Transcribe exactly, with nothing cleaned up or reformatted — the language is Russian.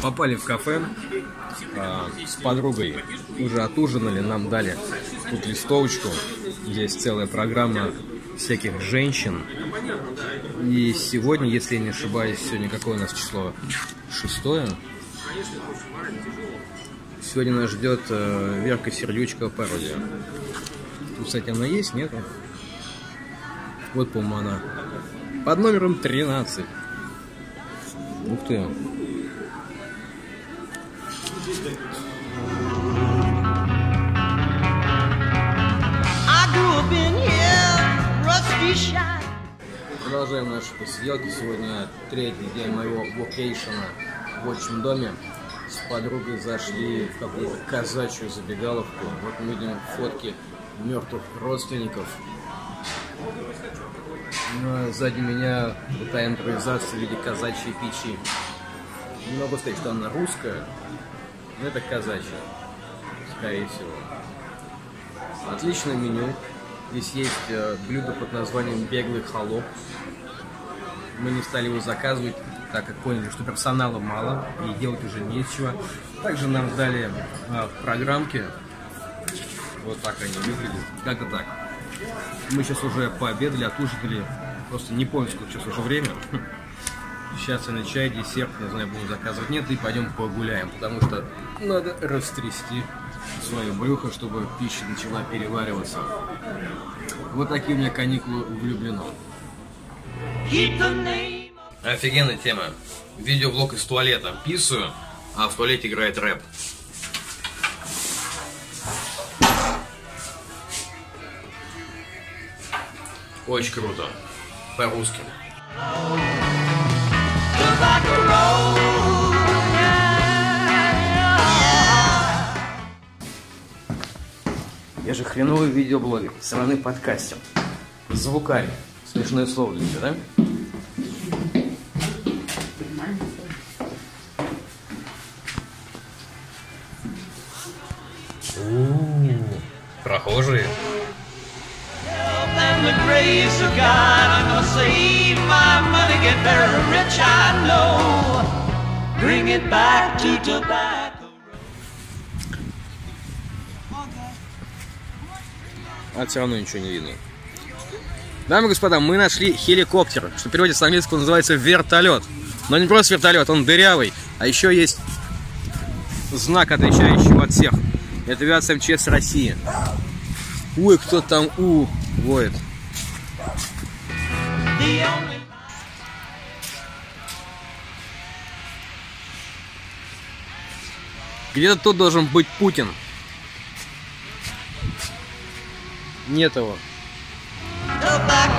Попали в кафе а, с подругой, уже отужинали, нам дали тут листовочку, здесь целая программа всяких женщин. И сегодня, если я не ошибаюсь, сегодня какое у нас число? Шестое? Сегодня нас ждет э, Верка Сердючка пародия. Тут, кстати, она есть, нет? Вот, по-моему, она. Под номером тринадцать. Ух ты. Продолжаем наши посиделки. Сегодня третий день моего вокейшена в отчим доме. С подругой зашли в какую-то казачью забегаловку. Вот мы видим фотки мертвых родственников. Но сзади меня такая импровизация в виде казачьей печи. Не могу сказать, что она русская, но это казачья, скорее всего. Отличное меню. Здесь есть э, блюдо под названием беглый холоп. Мы не стали его заказывать, так как поняли, что персонала мало и делать уже нечего. Также нам дали э, в программке. Вот так они выглядят. Как-то так. Мы сейчас уже пообедали, отужинали. Просто не помню, сколько сейчас уже время. Сейчас и на чай, десерт, не знаю, будем заказывать. Нет, и пойдем погуляем, потому что надо растрясти свое брюхо, чтобы пища начала перевариваться. Вот такие у меня каникулы влюблено. Офигенная тема. Видеоблог из туалета. Писаю, а в туалете играет рэп. Очень круто. По-русски. Я же хреновый видеоблогер, сраный подкастер. Звукарь. Смешное слово для тебя, да? У-у-у, прохожие. А все равно ничего не видно. Дамы и господа, мы нашли хеликоптер, что в переводе с английского называется вертолет. Но не просто вертолет, он дырявый. А еще есть знак, отличающий от всех. Это авиация МЧС России. Ой, кто там у воет. Где-то тут должен быть Путин. Нет его.